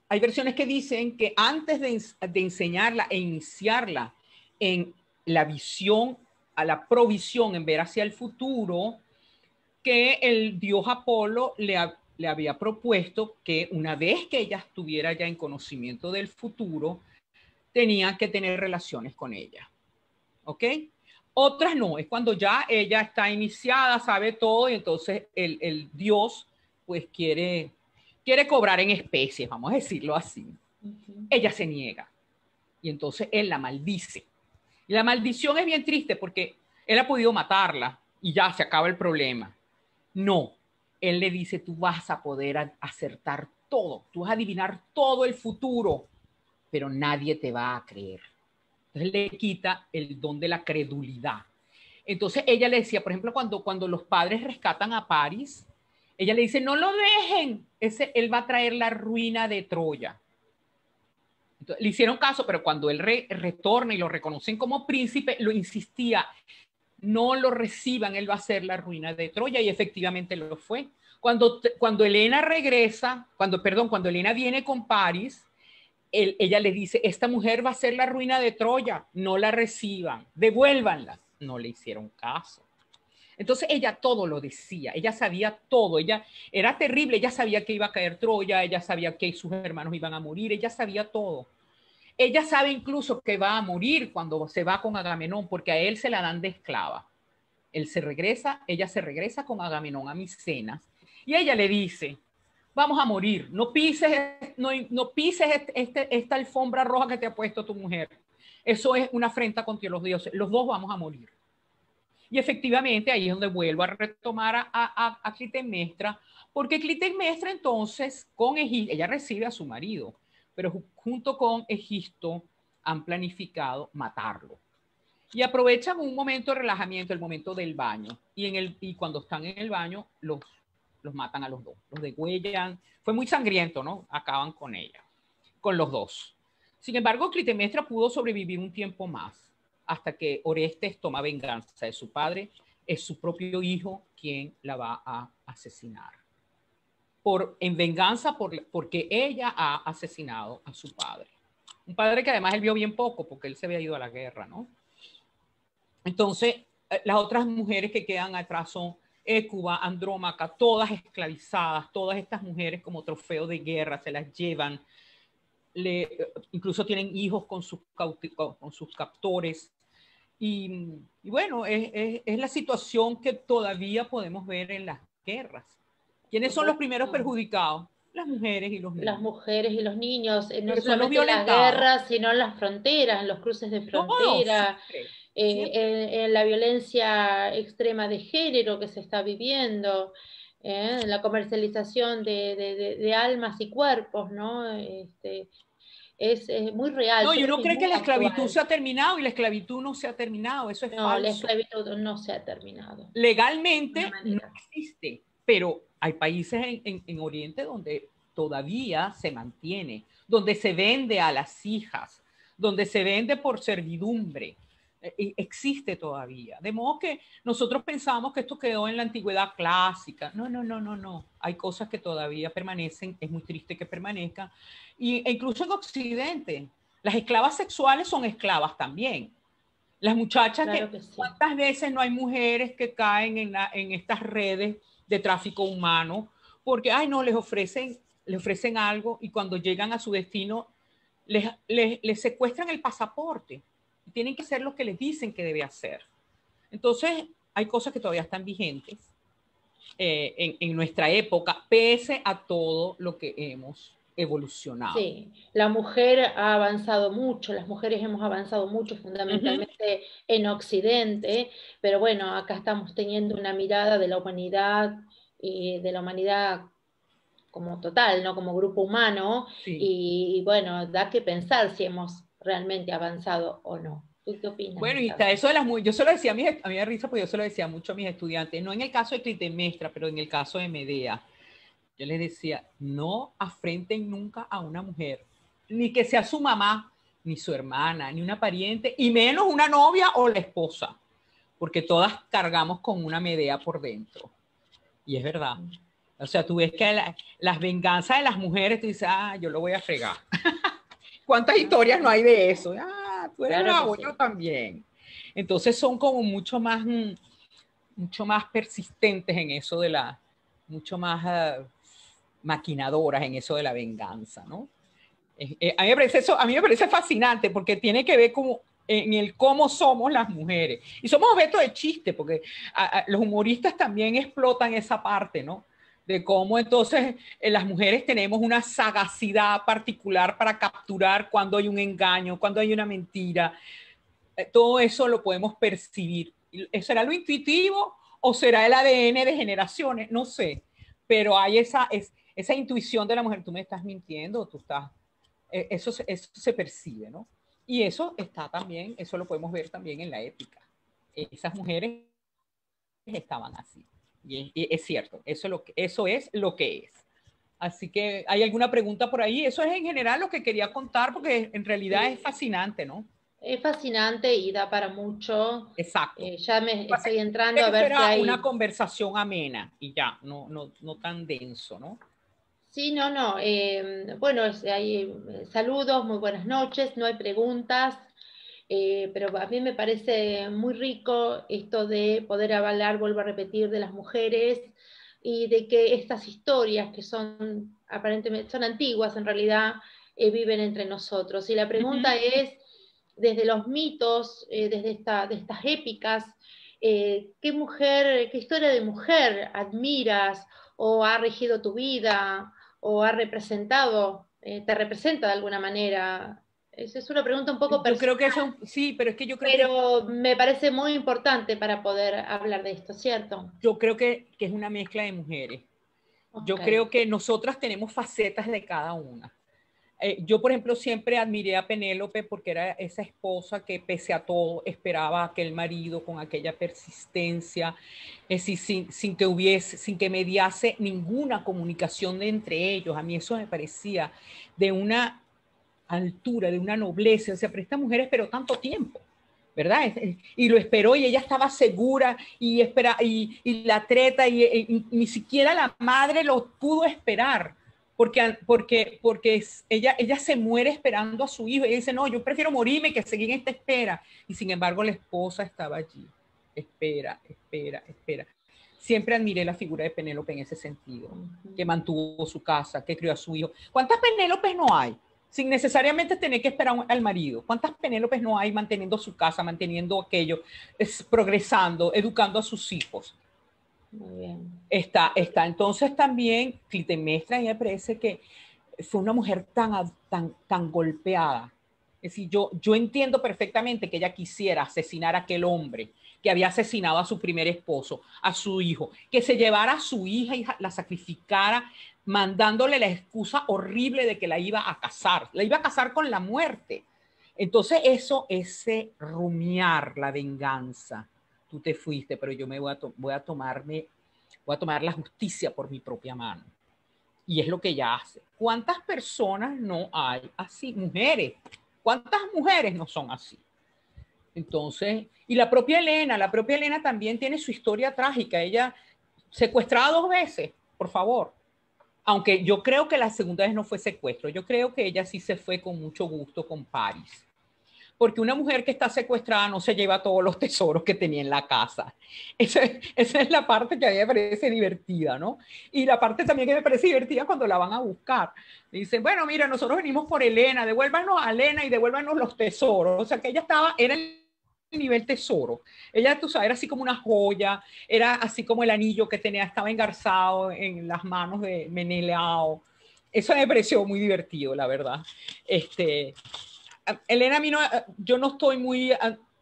hay versiones que dicen que antes de, de enseñarla e iniciarla en la visión, a la provisión, en ver hacia el futuro, que el dios Apolo le, le había propuesto que una vez que ella estuviera ya en conocimiento del futuro, tenía que tener relaciones con ella. ¿Ok? Otras no, es cuando ya ella está iniciada, sabe todo, y entonces el, el dios pues quiere, quiere cobrar en especies, vamos a decirlo así. Uh-huh. Ella se niega y entonces él la maldice. Y la maldición es bien triste porque él ha podido matarla y ya se acaba el problema. No, él le dice, tú vas a poder acertar todo, tú vas a adivinar todo el futuro, pero nadie te va a creer. Entonces le quita el don de la credulidad. Entonces ella le decía, por ejemplo, cuando, cuando los padres rescatan a Paris, ella le dice, no lo dejen, ese, él va a traer la ruina de Troya. Entonces, le hicieron caso, pero cuando él re, retorna y lo reconocen como príncipe, lo insistía, no lo reciban, él va a ser la ruina de Troya, y efectivamente lo fue. Cuando, cuando Helena regresa, cuando, perdón, cuando Helena viene con Paris, Él, ella le dice, esta mujer va a ser la ruina de Troya, no la reciban, devuélvanla. No le hicieron caso. Entonces ella todo lo decía, ella sabía todo, ella era terrible, ella sabía que iba a caer Troya, ella sabía que sus hermanos iban a morir, ella sabía todo. Ella sabe incluso que va a morir cuando se va con Agamenón, porque a él se la dan de esclava. Él se regresa, ella se regresa con Agamenón a Micenas, y ella le dice, vamos a morir, no pises, no, no pises este, esta alfombra roja que te ha puesto tu mujer. Eso es una afrenta contra los dioses, los dos vamos a morir. Y efectivamente ahí es donde vuelvo a retomar a, a, a Clitemnestra, porque Clitemnestra entonces con Egisto, ella recibe a su marido, pero junto con Egisto han planificado matarlo. Y aprovechan un momento de relajamiento, el momento del baño, y, en el, y cuando están en el baño los los matan a los dos, los degüellan, fue muy sangriento, ¿no? Acaban con ella, con los dos. Sin embargo, Clitemnestra pudo sobrevivir un tiempo más, hasta que Orestes toma venganza de su padre, es su propio hijo quien la va a asesinar. Por, en venganza por, porque ella ha asesinado a su padre. Un padre que además él vio bien poco, porque él se había ido a la guerra, ¿no? Entonces, las otras mujeres que quedan atrás son Écuba, Andrómaca, todas esclavizadas, todas estas mujeres como trofeo de guerra, se las llevan, le, incluso tienen hijos con sus, con sus captores. Y, y bueno, es, es, es la situación que todavía podemos ver en las guerras. ¿Quiénes son los primeros perjudicados? Las mujeres y los niños. Las mujeres y los niños, no que solamente en las guerras, sino en las fronteras, en los cruces de frontera. No, siempre. Eh, en, en la violencia extrema de género que se está viviendo, eh, en la comercialización de, de, de, de almas y cuerpos, ¿no? Este, es, es muy real. No, y uno cree que la esclavitud actual. se ha terminado y la esclavitud no se ha terminado, eso es no, falso. No, la esclavitud no se ha terminado. Legalmente no existe, pero hay países en, en, en Oriente donde todavía se mantiene, donde se vende a las hijas, donde se vende por servidumbre. Existe todavía. De modo que nosotros pensamos que esto quedó en la antigüedad clásica. No, no, no, no, no. Hay cosas que todavía permanecen, es muy triste que permanezcan. Y, e incluso en Occidente, las esclavas sexuales son esclavas también. Las muchachas claro que, que sí. ¿cuántas veces no hay mujeres que caen en, la, en estas redes de tráfico humano? Porque, ay, no, les ofrecen, les ofrecen algo y cuando llegan a su destino les, les, les secuestran el pasaporte. Tienen que hacer lo que les dicen que debe hacer. Entonces, hay cosas que todavía están vigentes eh, en, en nuestra época, pese a todo lo que hemos evolucionado. Sí, la mujer ha avanzado mucho, las mujeres hemos avanzado mucho, fundamentalmente uh-huh. en Occidente, pero bueno, acá estamos teniendo una mirada de la humanidad y de la humanidad como total, ¿no? Como grupo humano, sí. y, y bueno, da que pensar si hemos realmente avanzado o no. ¿Tú qué opinas? Bueno, y está eso de las mujeres, yo se lo decía a mis, a mí me risa porque yo se lo decía mucho a mis estudiantes, no en el caso de Clitemnestra, pero en el caso de Medea, yo les decía, no afrenten nunca a una mujer, ni que sea su mamá, ni su hermana, ni una pariente, y menos una novia o la esposa, porque todas cargamos con una Medea por dentro. Y es verdad. O sea, tú ves que la, las venganzas de las mujeres, tú dices, ah, yo lo voy a fregar. ¿Cuántas historias no hay de eso? Ah, tú eres Claro bravo, que yo sí. también. Entonces son como mucho más, mucho más persistentes en eso de la, mucho más uh, maquinadoras en eso de la venganza, ¿no? Eh, eh, a, mí me parece eso, a mí me parece fascinante porque tiene que ver como en el cómo somos las mujeres. Y somos objeto de chiste, porque a, a, los humoristas también explotan esa parte, ¿no? De cómo entonces eh, las mujeres tenemos una sagacidad particular para capturar cuando hay un engaño, cuando hay una mentira. Eh, todo eso lo podemos percibir. ¿Será lo intuitivo o será el A D N de generaciones? No sé, pero hay esa, es, esa intuición de la mujer. Tú me estás mintiendo, tú estás... Eh, eso, eso se percibe, ¿no? Y eso está también, eso lo podemos ver también en la épica. Esas mujeres estaban así. Y, y es cierto, eso, lo que, eso es lo que es. Así que, ¿hay alguna pregunta por ahí? Eso es en general lo que quería contar, porque en realidad Sí. es fascinante, ¿no? Es fascinante y da para mucho. Exacto. Eh, ya me estoy entrando a Eso ver si era una hay... conversación amena y ya, no, no, no tan denso, ¿no? Sí, no, no. Eh, bueno, es- hay eh, saludos, muy buenas noches, no hay preguntas, eh, pero a mí me parece muy rico esto de poder avalar, vuelvo a repetir, de las mujeres y de que estas historias que son aparentemente, son antiguas en realidad, eh, viven entre nosotros. Y la Uh pregunta -huh. es, desde los mitos, eh, desde esta, de estas épicas, eh, ¿qué mujer, qué historia de mujer admiras o ha regido tu vida? O ha representado, eh, te representa de alguna manera. Esa es una pregunta un poco Yo creo que personal, eso, sí, pero es que yo creo que pero me parece muy importante para poder hablar de esto, ¿cierto? yo creo que, que es una mezcla de mujeres. Ok. Yo creo que nosotras tenemos facetas de cada una. Eh, yo, por ejemplo, siempre admiré a Penélope porque era esa esposa que pese a todo esperaba a aquel marido con aquella persistencia, es decir, sin, sin que hubiese, sin que mediase ninguna comunicación de entre ellos. A mí eso me parecía de una altura, de una nobleza. O sea, pero esta mujer esperó tanto tiempo, ¿verdad? Y lo esperó y ella estaba segura y, espera, y, y la treta y, y, y ni siquiera la madre lo pudo esperar. Porque, porque, porque ella, ella se muere esperando a su hijo. Ella dice, no, yo prefiero morirme que seguir en esta espera. Y sin embargo, la esposa estaba allí. Espera, espera, espera. Siempre admiré la figura de Penélope en ese sentido, uh-huh. que mantuvo su casa, que crió a su hijo. ¿Cuántas Penélopes no hay? Sin necesariamente tener que esperar al marido. ¿Cuántas Penélopes no hay manteniendo su casa, manteniendo aquello, es, progresando, educando a sus hijos? Muy bien. Está, está entonces también Clitemnestra, y me parece que fue una mujer tan, tan, tan golpeada. Es decir, yo, yo entiendo perfectamente que ella quisiera asesinar a aquel hombre que había asesinado a su primer esposo, a su hijo, que se llevara a su hija y la sacrificara, mandándole la excusa horrible de que la iba a casar, la iba a casar con la muerte. Entonces eso, ese rumiar la venganza, tú te fuiste, pero yo me voy a, to voy a tomarme, voy a tomar la justicia por mi propia mano. Y es lo que ella hace. ¿Cuántas personas no hay así? Mujeres. ¿Cuántas mujeres no son así? Entonces, y la propia Elena, la propia Elena también tiene su historia trágica. Ella secuestrada dos veces, por favor. Aunque yo creo que la segunda vez no fue secuestro. Yo creo que ella sí se fue con mucho gusto con Paris. Porque una mujer que está secuestrada no se lleva todos los tesoros que tenía en la casa. Esa, esa es la parte que a mí me parece divertida, ¿no? Y la parte también que me parece divertida cuando la van a buscar. Dicen, bueno, mira, nosotros venimos por Elena, devuélvanos a Elena y devuélvanos los tesoros. O sea, que ella estaba, era el nivel tesoro. Ella, tú sabes, era así como una joya, era así como el anillo que tenía, estaba engarzado en las manos de Menelao. Eso me pareció muy divertido, la verdad. Este... Elena, a mí no, yo no estoy muy,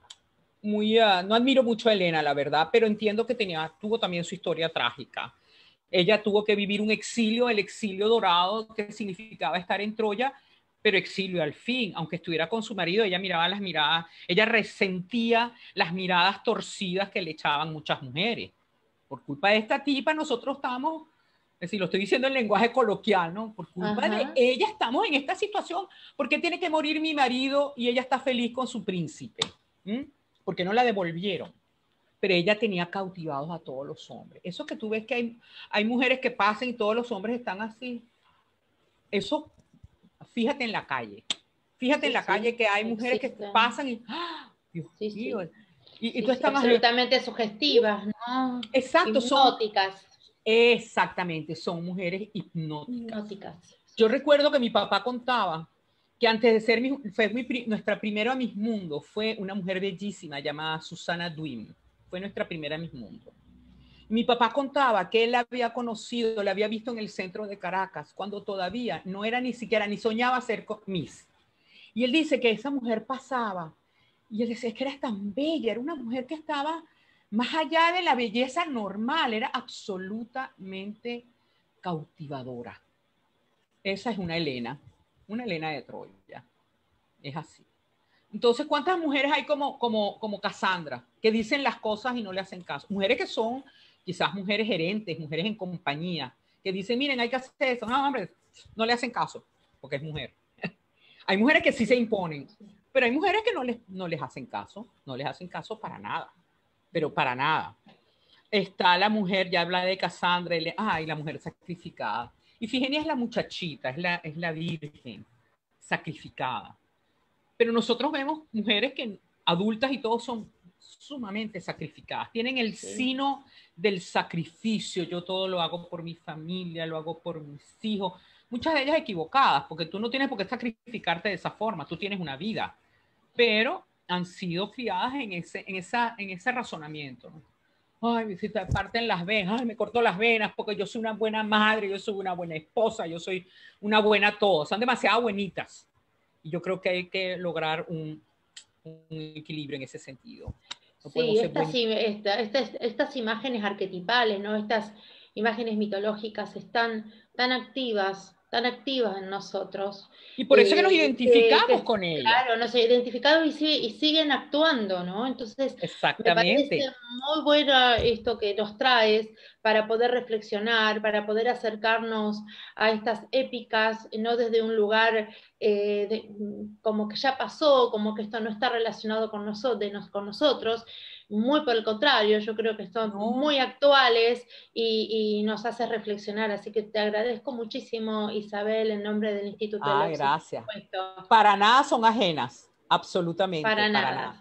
muy, uh, no admiro mucho a Elena, la verdad, pero entiendo que tenía, tuvo también su historia trágica. Ella tuvo que vivir un exilio, el exilio dorado, que significaba estar en Troya, pero exilio al fin, aunque estuviera con su marido, ella miraba las miradas, ella resentía las miradas torcidas que le echaban muchas mujeres. Por culpa de esta tipa, nosotros estamos... Es decir, lo estoy diciendo en lenguaje coloquial, ¿no? Por culpa Ajá. de ella estamos en esta situación. ¿Por qué tiene que morir mi marido y ella está feliz con su príncipe? ¿Mm? ¿Por qué no la devolvieron? pero ella tenía cautivados a todos los hombres. Eso que tú ves que hay, hay mujeres que pasan y todos los hombres están así. Eso, fíjate en la calle. Fíjate sí, en la sí, calle que hay mujeres existen. Que pasan y, ¡ah! Dios sí, mío. Sí. Y, sí, y tú sí, absolutamente sugestivas, ¿no? Exacto, hipnóticas. Son, exactamente, son mujeres hipnóticas. hipnóticas. Yo recuerdo que mi papá contaba que antes de ser mi, fue mi, nuestra primera Miss Mundo, fue una mujer bellísima llamada Susana Duim. Fue nuestra primera Miss Mundo. Mi papá contaba que él la había conocido, la había visto en el centro de Caracas, cuando todavía no era ni siquiera, ni soñaba ser Miss. Y él dice que esa mujer pasaba, y él decía, es que era tan bella, era una mujer que estaba más allá de la belleza normal, era absolutamente cautivadora. Esa es una Helena, una Helena de Troya, es así. Entonces, ¿cuántas mujeres hay como, como, como Cassandra, que dicen las cosas y no le hacen caso? Mujeres que son quizás mujeres gerentes, mujeres en compañía, que dicen, miren, hay que hacer eso. No, hombre, no le hacen caso, porque es mujer. Hay mujeres que sí se imponen, pero hay mujeres que no les, no les hacen caso, no les hacen caso para nada, pero para nada. Está la mujer, ya habla de Cassandra, y le, ay, la mujer sacrificada. Ifigenia es la muchachita, es la, es la virgen sacrificada. Pero nosotros vemos mujeres que adultas y todos son sumamente sacrificadas. Tienen el sí. sino del sacrificio. Yo todo lo hago por mi familia, lo hago por mis hijos. Muchas de ellas equivocadas, porque tú no tienes por qué sacrificarte de esa forma. Tú tienes una vida. Pero han sido criadas en ese, en esa, en ese razonamiento, ¿no? Ay, si te parten las venas, ay, me corto las venas porque yo soy una buena madre, yo soy una buena esposa, yo soy una buena todo. Son demasiado buenitas. Y yo creo que hay que lograr un, un equilibrio en ese sentido. No sí, estas, esta, estas, estas imágenes arquetipales, ¿no? Estas imágenes mitológicas están tan activas, tan activas en nosotros. Y por eso eh, que nos identificamos que, que, con ellas. Claro, nos identificamos y, sigue, y siguen actuando, ¿no? Entonces, exactamente. Me parece muy bueno esto que nos traes para poder reflexionar, para poder acercarnos a estas épicas, no desde un lugar eh, de, como que ya pasó, como que esto no está relacionado con, nosotros, de nos, con nosotros, muy por el contrario, yo creo que son no. muy actuales y, y nos hace reflexionar, así que te agradezco muchísimo, Isabel, en nombre del Instituto ah, de gracias. Para nada son ajenas, absolutamente, para, para nada. nada.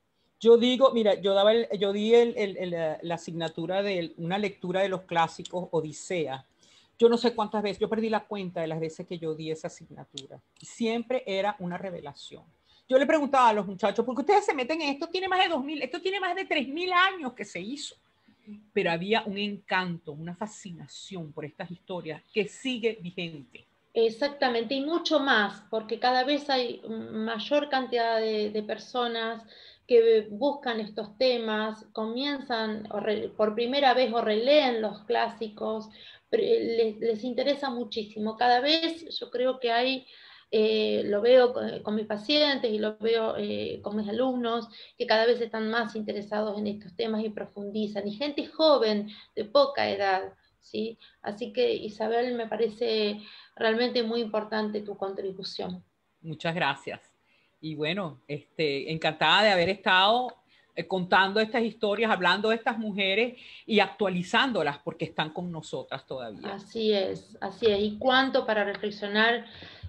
Yo digo, mira, yo, daba el, yo di el, el, el, la asignatura de una lectura de los clásicos, Odisea. Yo no sé cuántas veces, yo perdí la cuenta de las veces que yo di esa asignatura. Siempre era una revelación. Yo le preguntaba a los muchachos, ¿por qué ustedes se meten en esto? Tiene más de dos mil, esto tiene más de tres mil años que se hizo. Pero había un encanto, una fascinación por estas historias que sigue vigente. Exactamente, y mucho más, porque cada vez hay mayor cantidad de, de personas que buscan estos temas, comienzan re, por primera vez o releen los clásicos, les, les interesa muchísimo. Cada vez yo creo que hay, eh, lo veo con, con mis pacientes y lo veo eh, con mis alumnos, que cada vez están más interesados en estos temas y profundizan, y gente joven, de poca edad, ¿sí? Así que, Isabel, me parece realmente muy importante tu contribución. Muchas gracias. Y bueno, este, encantada de haber estado eh, contando estas historias, hablando de estas mujeres y actualizándolas porque están con nosotras todavía. Así es, así es. Y cuánto para reflexionar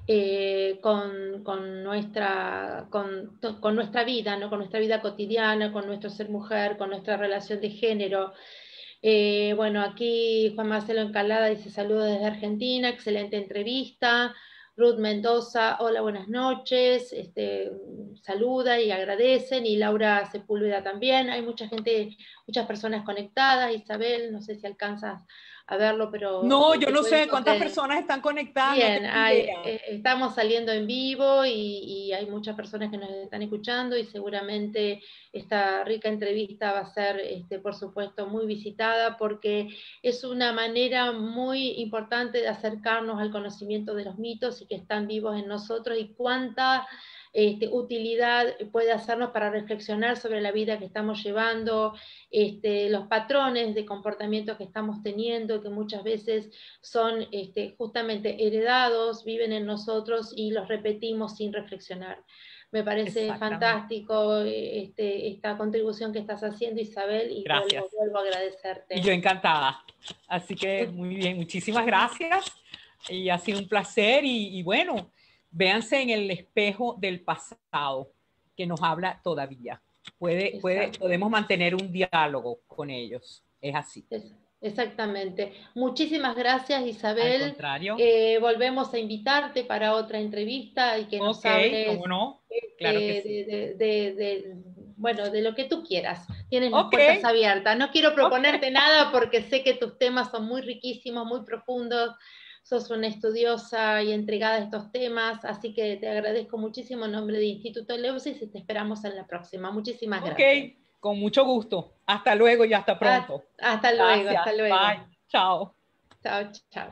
eh, con, con, nuestra, con, con nuestra vida, ¿no? Con nuestra vida cotidiana, con nuestro ser mujer, con nuestra relación de género. Eh, bueno, aquí Juan Marcelo Encalada dice saludos desde Argentina, excelente entrevista. Ruth Mendoza, hola, buenas noches, este, saluda y agradecen, y Laura Sepúlveda también. Hay mucha gente, muchas personas conectadas. Isabel, no sé si alcanzas a verlo, pero... No, yo no sé cuántas que... personas están conectadas. Bien, no hay, eh, estamos saliendo en vivo y, y hay muchas personas que nos están escuchando, y seguramente esta rica entrevista va a ser, este, por supuesto, muy visitada, porque es una manera muy importante de acercarnos al conocimiento de los mitos y que están vivos en nosotros, y cuánta Este, utilidad puede hacernos para reflexionar sobre la vida que estamos llevando, este, los patrones de comportamiento que estamos teniendo, que muchas veces son este, justamente heredados, viven en nosotros y los repetimos sin reflexionar. Me parece fantástico este, esta contribución que estás haciendo, Isabel, y vuelvo, vuelvo a agradecerte. Y yo encantada. Así que muy bien, muchísimas gracias. Y ha sido un placer. Y, y bueno, véanse en el espejo del pasado que nos habla todavía. Puede, puede, podemos mantener un diálogo con ellos. Es así. Exactamente. Muchísimas gracias, Isabel. Al contrario. Eh, volvemos a invitarte para otra entrevista y que nos Ok, hables ¿cómo no? Claro que sí. de, de, de, de, bueno, de lo que tú quieras. Tienes las okay. puertas abiertas. No quiero proponerte okay. nada porque sé que tus temas son muy riquísimos, muy profundos. Sos una estudiosa y entregada a estos temas, así que te agradezco muchísimo en nombre de Instituto Eleusis y te esperamos en la próxima. Muchísimas gracias. Ok, con mucho gusto. Hasta luego y hasta pronto. Hasta luego, Gracias. hasta luego. Bye. Chao. Chao, chao.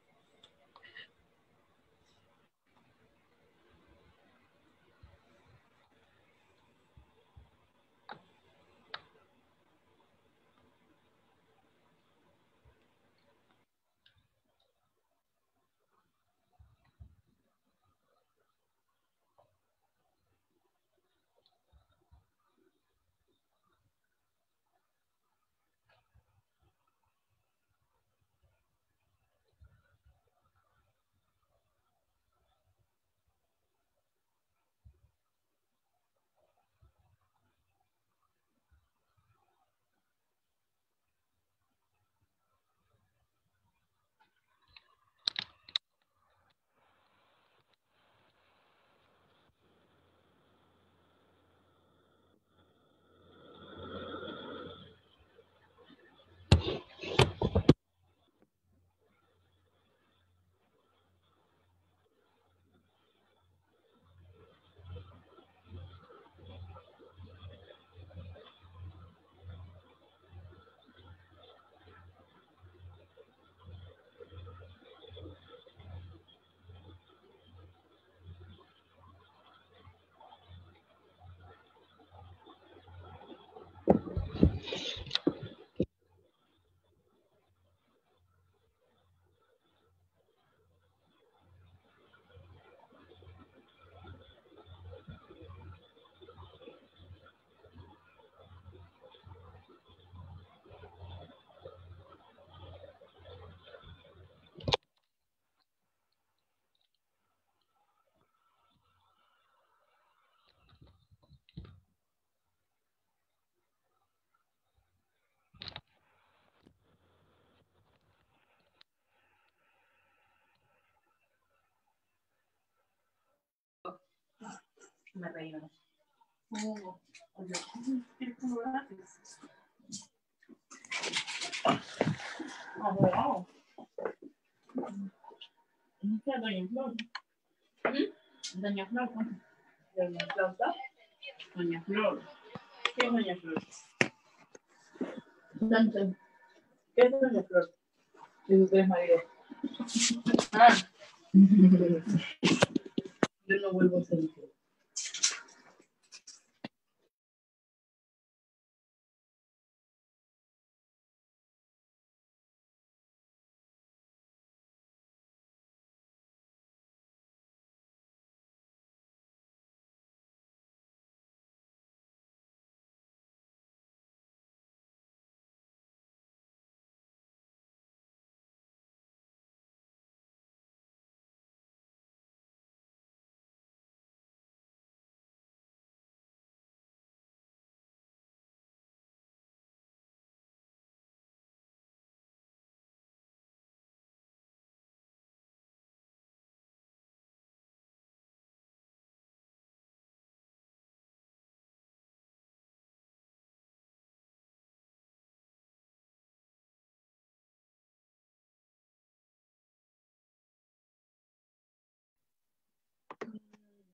Me reí, ¿no? Oh, ¿qué es Doña Flor? Doña Flor, Doña Flor, Doña Flor. ¿Qué es Doña Flor? Entonces, ¿qué es Doña Flor? Es usted marido. Ah. Yo no vuelvo a ser